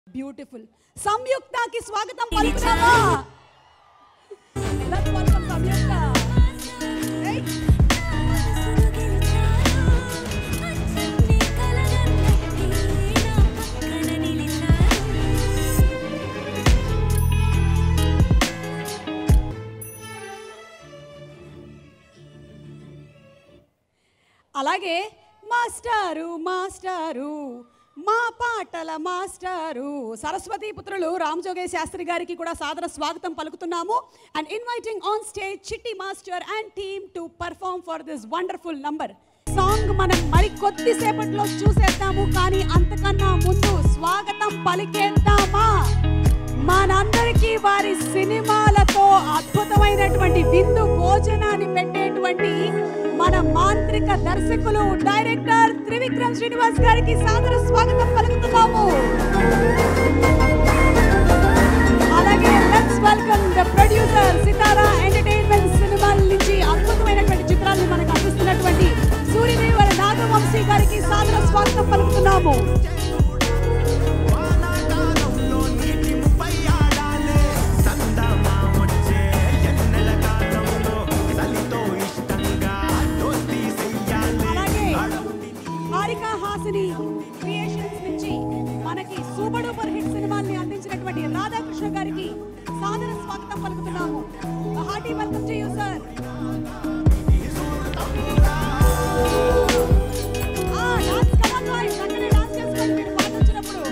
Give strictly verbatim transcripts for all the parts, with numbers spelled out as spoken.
Beautiful. సంయుక్తకి స్వాగతం పలుకుతామా? Let's welcome సంయుక్త. అలాగే మాస్టారు మాస్టారు మా పాటల మాస్టారు సరస్వతి పుత్రులు రామజోగే శాస్త్రి గారికి కూడా సాదర స్వాగతం పలుకుతున్నాము. And inviting on stage Chitti master and team to perform for this wonderful number. Song మనం మరి కొద్దిసేపట్లో చూసేద్దాము, కానీ అంతకన్నా ముందు స్వాగతం పలికేద్దామా మనందరికీ వారి సినిమాలతో అద్భుతమైనటువంటి విందు భోజనాన్ని పెట్టేటువంటి మన మాంత్రిక దర్శకులు డైరెక్టర్ త్రివిక్రమ్ శ్రీనివాస్ గారికి సాదర స్వాగతం పలుకుతున్నాము. అలాగే let's welcome the producer Sitara Entertainment సినిమాల నుంచి అద్భుతమైనటువంటి చిత్రాలను మనకు అందిస్తున్నటువంటి సూర్యదేవర నాగవంశీ గారికి సాదర స్వాగతం పలుకుతున్నాము. క్రియేషన్స్ నుంచి మనకి సూపర్ డూపర్ హిట్ సినిమాల్ని అందించినటువంటి రాధాకృష్ణ గారికి సాదర స్వాగతం పలుకుతున్నాము. Hearty welcome to you sir. ఆ డాన్స్ కమాన్ బాయ్స్, అక్కడే డాన్స్ చేసుకోండి మీరు పాట వచ్చినప్పుడు.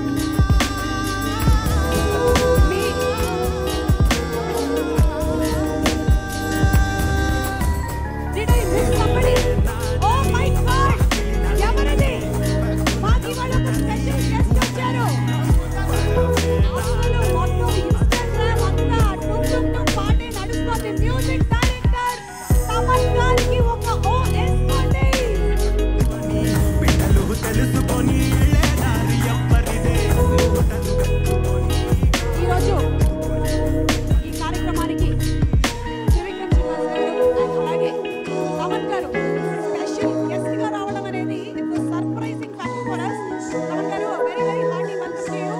Did I miss somebody? Oh my God! ఎవరది? మాకి వాళ్ళకు స్పెషల్ గెస్ట్ వచ్చారు. అసలు మొత్తం ఇన్స్టాగ్రామ్ అంతా టుమ్ టుమ్ టుమ్ పాటే నడుస్తుంది. మ్యూజిక్ డైరెక్టర్ తమన్ గారికి ఒక ఓ వేసుకోండి. ఈరోజు ఈ కార్యక్రమానికి త్రివిక్రమ్ శ్రీనివాస్ గారు అలాగే తమన్ గారు స్పెషల్ గెస్ట్ గా రావడం అనేది it's surprising factor for us. Thaman గారు very very hearty welcome to you.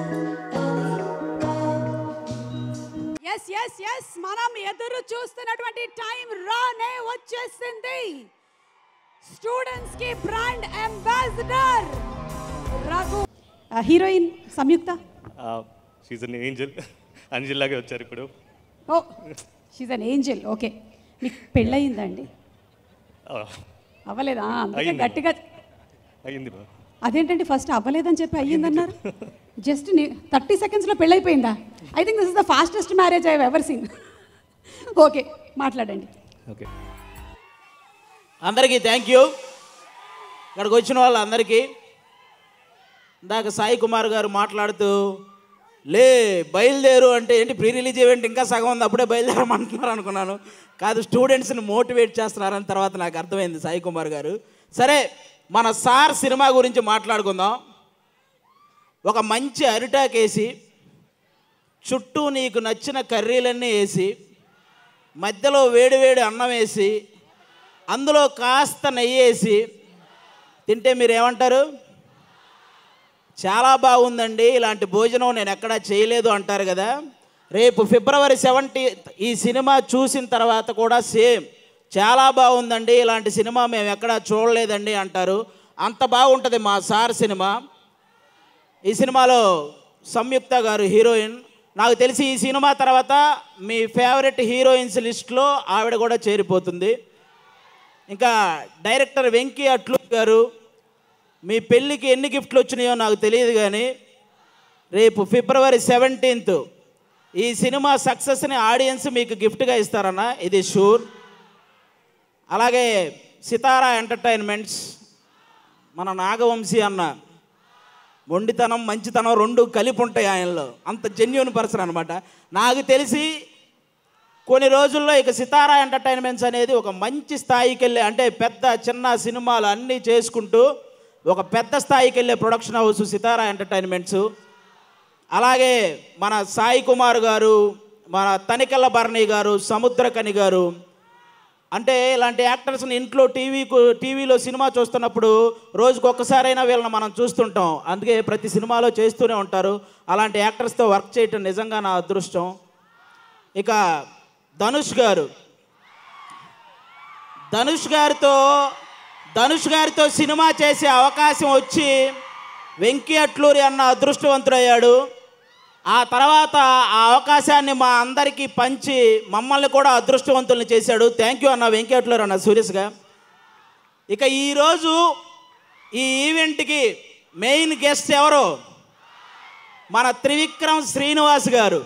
yes yes yes మనం ఎదురు చూస్తున్నటువంటి టైం రానే వచ్చేసింది. స్టూడెంట్స్ కి brand ambassador Raghu. Heroine Samyuktha. She's an angel. Angel లాగే వచ్చారు ఇప్పుడు. Oh she's an angel. Okay, మీకు పెళ్ళయిందండి? అవ్వలేదా? అందుకే గట్టిగా అయ్యింది. అదేంటండి ఫస్ట్ అవ్వలేదని చెప్పి అయ్యిందన్నారు. జస్ట్ థర్టీ సెకండ్స్లో పెళ్ళైపోయిందా? I think this is the fastest marriage I have ever seen. Okay, మాట్లాడండి. ఓకే, అందరికీ థ్యాంక్ యూ. ఇక్కడికి వచ్చిన వాళ్ళందరికీ ఇందాక సాయి కుమార్ గారు మాట్లాడుతూ లే బయలుదేరు అంటే ఏంటి ప్రీ రిలీజ్ ఈవెంట్ ఇంకా సగం ఉంది అప్పుడే బయలుదేరమంటున్నారు అనుకున్నాను. కాదు, స్టూడెంట్స్ని మోటివేట్ చేస్తున్నారని తర్వాత నాకు అర్థమైంది సాయి కుమార్ గారు. సరే, మన సార్ సినిమా గురించి మాట్లాడుకుందాం. ఒక మంచి అరిటాకేసి చుట్టూ నీకు నచ్చిన కర్రీలన్నీ వేసి మధ్యలో వేడివేడి అన్నం వేసి అందులో కాస్త నెయ్యి వేసి తింటే మీరు ఏమంటారు? చాలా బాగుందండి, ఇలాంటి భోజనం నేను ఎక్కడా చేయలేదు అంటారు కదా. రేపు ఫిబ్రవరి సెవెంటీన్త్ ఈ సినిమా చూసిన తర్వాత కూడా సేమ్ చాలా బాగుందండి, ఇలాంటి సినిమా మేము ఎక్కడా చూడలేదండి అంటారు. అంత బాగుంటుంది మా సార్ సినిమా. ఈ సినిమాలో సంయుక్త గారు హీరోయిన్. నాకు తెలిసి ఈ సినిమా తర్వాత మీ ఫేవరెట్ హీరోయిన్స్ లిస్ట్లో ఆవిడ కూడా చేరిపోతుంది. ఇంకా డైరెక్టర్ వెంకీ అట్లు గారు, మీ పెళ్ళికి ఎన్ని గిఫ్ట్లు వచ్చినాయో నాకు తెలియదు, కానీ రేపు ఫిబ్రవరి సెవెంటీన్త్ ఈ సినిమా సక్సెస్ని ఆడియన్స్ మీకు గిఫ్ట్గా ఇస్తారన్న, ఇది షూర్. అలాగే సితారా ఎంటర్టైన్మెంట్స్, మన నాగవంశీ అన్న మొండితనం మంచితనం రెండు కలిపి ఉంటాయి ఆయనలో. అంత జెన్యూన్ పర్సన్ అనమాట. నాకు తెలిసి కొన్ని రోజుల్లో ఇక సితారా ఎంటర్టైన్మెంట్స్ అనేది ఒక మంచి స్థాయికి వెళ్ళే, అంటే పెద్ద చిన్న సినిమాలు అన్నీ చేసుకుంటూ ఒక పెద్ద స్థాయికి వెళ్ళే ప్రొడక్షన్ హౌస్ సితారా ఎంటర్టైన్మెంట్స్. అలాగే మన సాయి కుమార్ గారు, మన తనికెళ్ళ భరణి గారు, సముద్రకని గారు అంటే ఇలాంటి యాక్టర్స్ని ఇంట్లో టీవీకు టీవీలో సినిమా చూస్తున్నప్పుడు రోజుకు ఒక్కసారైనా వీళ్ళని మనం చూస్తుంటాం. అందుకే ప్రతి సినిమాలో చేస్తూనే ఉంటారు. అలాంటి యాక్టర్స్తో వర్క్ చేయటం నిజంగా నా అదృష్టం. ఇక ధనుష్ గారు ధనుష్ గారితో ధనుష్ గారితో సినిమా చేసే అవకాశం వచ్చి వెంకీ అట్లూరి అన్న అదృష్టవంతుడయ్యాడు. ఆ తర్వాత ఆ అవకాశాన్ని మా అందరికీ పంచి మమ్మల్ని కూడా అదృష్టవంతుల్ని చేశాడు. థ్యాంక్ యూ అన్న వెంకీ అట్లూరి అన్న సీరియస్గా. ఇక ఈరోజు ఈ ఈవెంట్కి మెయిన్ గెస్ట్ ఎవరు? మన త్రివిక్రమ్ శ్రీనివాస్ గారు.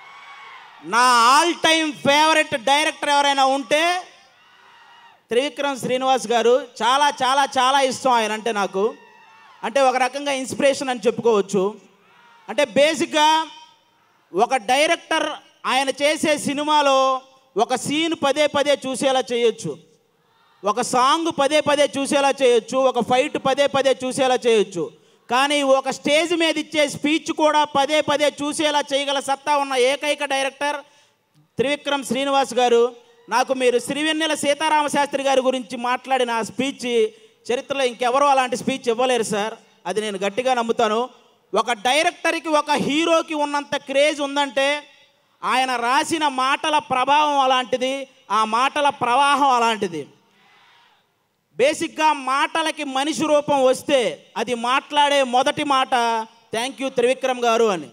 నా ఆల్ టైమ్ ఫేవరెట్ డైరెక్టర్ ఎవరైనా ఉంటే త్రివిక్రమ్ శ్రీనివాస్ గారు. చాలా చాలా చాలా ఇష్టం ఆయన అంటే నాకు. అంటే ఒక రకంగా ఇన్స్పిరేషన్ అని చెప్పుకోవచ్చు. అంటే బేసిక్గా ఒక డైరెక్టర్ ఆయన చేసే సినిమాలో ఒక సీన్ పదే పదే చూసేలా చేయొచ్చు, ఒక సాంగ్ పదే పదే చూసేలా చేయొచ్చు, ఒక ఫైట్ పదే పదే చూసేలా చేయొచ్చు. కానీ ఒక స్టేజ్ మీద ఇచ్చే స్పీచ్ కూడా పదే పదే చూసేలా చేయగల సత్తా ఉన్న ఏకైక డైరెక్టర్ త్రివిక్రమ్ శ్రీనివాస్ గారు. నాకు మీరు శ్రీవెన్నెల సీతారామశాస్త్రి గారి గురించి మాట్లాడిన ఆ స్పీచ్ చరిత్రలో ఇంకెవరో అలాంటి స్పీచ్ ఇవ్వలేరు సార్. అది నేను గట్టిగా నమ్ముతాను. ఒక డైరెక్టర్కి ఒక హీరోకి ఉన్నంత క్రేజ్ ఉందంటే ఆయన రాసిన మాటల ప్రభావం అలాంటిది, ఆ మాటల ప్రవాహం అలాంటిది. బేసిక్గా మాటలకి మనిషి రూపం వస్తే అది మాట్లాడే మొదటి మాట థ్యాంక్ యూ త్రివిక్రమ్ గారు అని.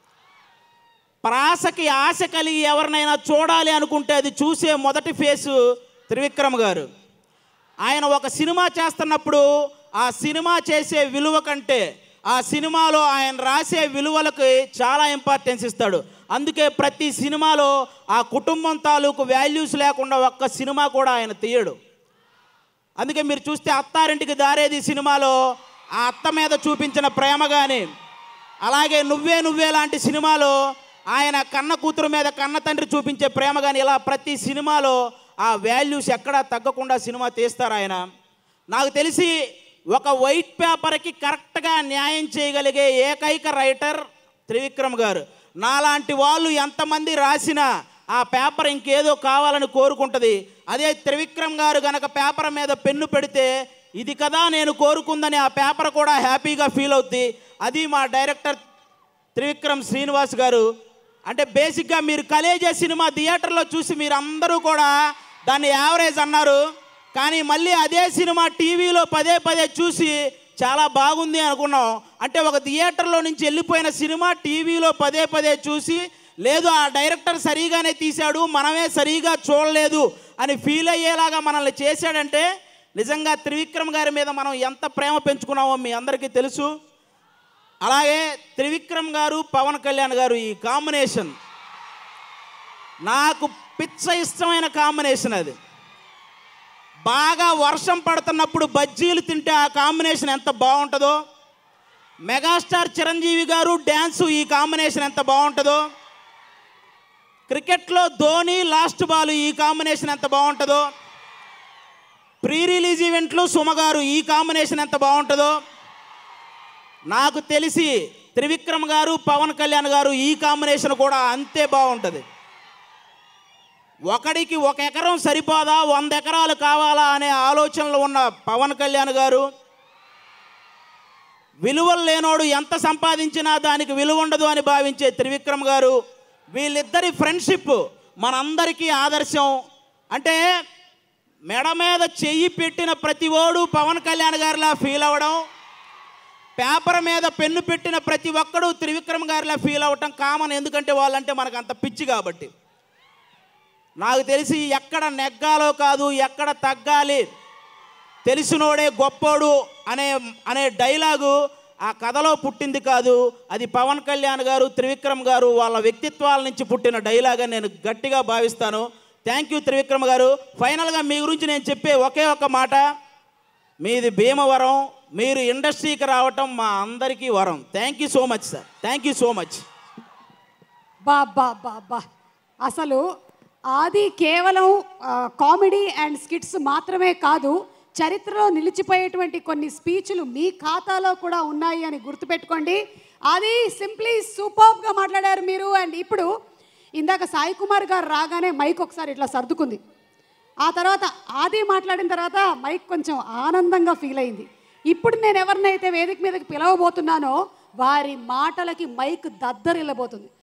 ప్రాసకి ఆశ కలిగి ఎవరినైనా చూడాలి అనుకుంటే అది చూసే మొదటి ఫేసు త్రివిక్రమ్ గారు. ఆయన ఒక సినిమా చేస్తున్నప్పుడు ఆ సినిమా చేసే విలువ కంటే ఆ సినిమాలో ఆయన రాసే విలువలకు చాలా ఇంపార్టెన్స్ ఇస్తాడు. అందుకే ప్రతి సినిమాలో ఆ కుటుంబం తాలూకు వాల్యూస్ లేకుండా ఒక్క సినిమా కూడా ఆయన తీయడు. అందుకే మీరు చూస్తే అత్తారింటికి దారేది సినిమాలో ఆ అత్త మీద చూపించిన ప్రేమ కానీ, అలాగే నువ్వే నువ్వే లాంటి సినిమాలో ఆయన కన్న కూతురు మీద కన్న తండ్రి చూపించే ప్రేమ కానీ, ఇలా ప్రతి సినిమాలో ఆ వాల్యూస్ ఎక్కడా తగ్గకుండా సినిమా తీస్తారు ఆయన. నాకు తెలిసి ఒక వైట్ పేపర్కి కరెక్ట్గా న్యాయం చేయగలిగే ఏకైక రైటర్ త్రివిక్రమ్ గారు. నాలాంటి వాళ్ళు ఎంతమంది రాసినా ఆ పేపర్ ఇంకేదో కావాలని కోరుకుంటుంది. అదే త్రివిక్రమ్ గారు కనుక పేపర్ మీద పెన్ను పెడితే ఇది కదా నేను కోరుకుందని ఆ పేపర్ కూడా హ్యాపీగా ఫీల్ అవుద్ది. అది మా డైరెక్టర్ త్రివిక్రమ్ శ్రీనివాస్ గారు. అంటే బేసిక్గా మీరు కలేజా సినిమా థియేటర్లో చూసి మీరు అందరూ కూడా దాన్ని యావరేజ్ అన్నారు. కానీ మళ్ళీ అదే సినిమా టీవీలో పదే పదే చూసి చాలా బాగుంది అనుకున్నాం. అంటే ఒక థియేటర్లో నుంచి వెళ్ళిపోయిన సినిమా టీవీలో పదే పదే చూసి, లేదు ఆ డైరెక్టర్ సరిగానే తీశాడు, మనమే సరిగా చూడలేదు అని ఫీల్ అయ్యేలాగా మనల్ని చేశాడంటే నిజంగా త్రివిక్రమ్ గారి మీద మనం ఎంత ప్రేమ పెంచుకున్నామో మీ అందరికీ తెలుసు. అలాగే త్రివిక్రమ్ గారు పవన్ కళ్యాణ్ గారు ఈ కాంబినేషన్ నాకు పిచ్చ ఇష్టమైన కాంబినేషన్. అది బాగా వర్షం పడుతున్నప్పుడు బజ్జీలు తింటే ఆ కాంబినేషన్ ఎంత బాగుంటుందో, మెగాస్టార్ చిరంజీవి గారు డ్యాన్సు ఈ కాంబినేషన్ ఎంత బాగుంటుందో, క్రికెట్లో ధోని లాస్ట్ బాల్ ఈ కాంబినేషన్ ఎంత బాగుంటుందో, ప్రీ రిలీజ్ ఈవెంట్లు సుమగారు ఈ కాంబినేషన్ ఎంత బాగుంటుందో, నాకు తెలిసి త్రివిక్రమ్ గారు పవన్ కళ్యాణ్ గారు ఈ కాంబినేషన్ కూడా అంతే బాగుంటుంది. ఒకడికి ఒక ఎకరం సరిపోదా, వంద ఎకరాలు కావాలా అనే ఆలోచనలు ఉన్న పవన్ కళ్యాణ్ గారు, విలువలు లేనోడు ఎంత సంపాదించినా దానికి విలువ ఉండదు అని భావించే త్రివిక్రమ్ గారు, వీళ్ళిద్దరి ఫ్రెండ్షిప్ మనందరికీ ఆదర్శం. అంటే మెడ మీద చెయ్యి పెట్టిన ప్రతి ఓడు పవన్ కళ్యాణ్ గారిలా ఫీల్ అవ్వడం, పేపర్ మీద పెన్ను పెట్టిన ప్రతి ఒక్కడు త్రివిక్రమ్ గారిలా ఫీల్ అవ్వటం కామన్. ఎందుకంటే వాళ్ళంటే మనకు అంత పిచ్చి కాబట్టి. నాకు తెలిసి ఎక్కడ నెగ్గాలో కాదు ఎక్కడ తగ్గాలి, తెలిసినోడే గొప్పోడు అనే అనే డైలాగు ఆ కథలో పుట్టింది కాదు, అది పవన్ కళ్యాణ్ గారు త్రివిక్రమ్ గారు వాళ్ళ వ్యక్తిత్వాల నుంచి పుట్టిన డైలాగ్ అని నేను గట్టిగా భావిస్తాను. థ్యాంక్ యూ త్రివిక్రమ్ గారు. ఫైనల్గా మీ గురించి నేను చెప్పే ఒకే ఒక మాట, మీది భీమవరం, మీరు ఇండస్ట్రీకి రావటం మా అందరికీ వరం. Thank you so much sir, thank you so much. బా బా బా బా అసలు ఆది కేవలం కామెడీ అండ్ స్కిట్స్ మాత్రమే కాదు, చరిత్రలో నిలిచిపోయేటువంటి కొన్ని స్పీచ్లు మీ ఖాతాలో కూడా ఉన్నాయి అని గుర్తుపెట్టుకోండి. అది సింప్లీ సూపర్గా మాట్లాడారు మీరు. అండ్ ఇప్పుడు ఇందాక సాయి కుమార్ గారు రాగానే మైక్ ఒకసారి ఇట్లా సర్దుకుంది. ఆ తర్వాత ఆది మాట్లాడిన తర్వాత మైక్ కొంచెం ఆనందంగా ఫీల్ అయింది. ఇప్పుడు నేను ఎవరినైతే వేదిక మీదకి పిలవబోతున్నానో వారి మాటలకి మైక్ దద్దరిల్లబోతుంది.